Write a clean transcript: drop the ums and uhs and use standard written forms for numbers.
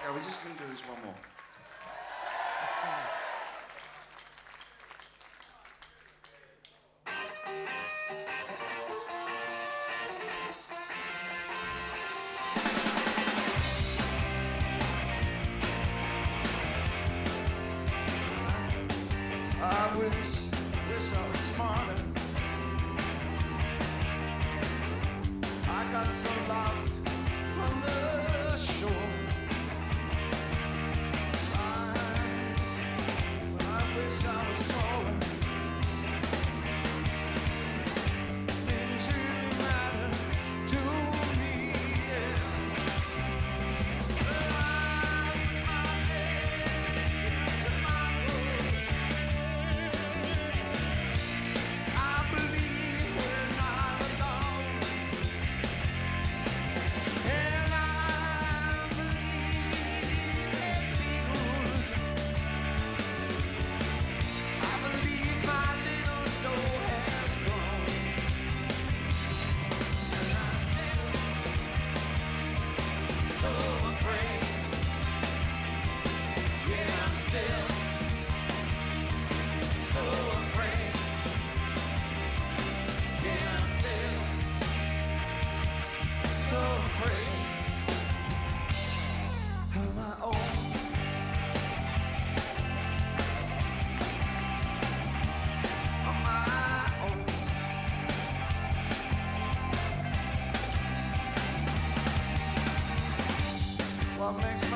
we're just going to do this one more. I wish I was smarter. I got so lost on the shore. I wish I was taller. Things really matter to me. I believe we're not alone, and I believe in Beatles. I believe my little soul has grown, and I'm still so afraid. Yeah, I'm still so afraid. Yeah, I'm still so afraid of my own. On my own. What makes